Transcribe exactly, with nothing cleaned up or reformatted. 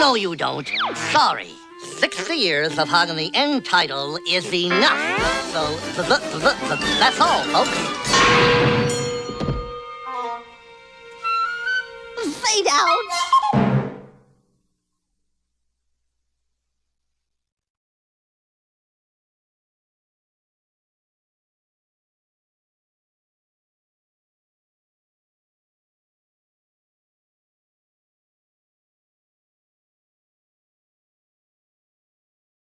No, you don't. Sorry. Sixty years of hogging the end title is enough. So, th th th th that's all, folks. Fade out.